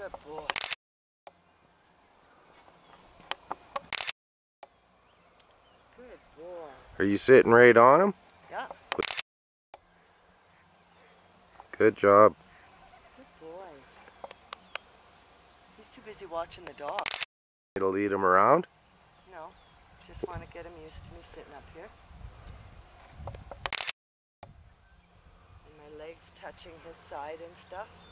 Good boy. Good boy. Are you sitting right on him? Yeah. Good job. Good boy. He's too busy watching the dog. It'll lead him around? No, just want to get him used to me sitting up here. And my legs touching his side and stuff.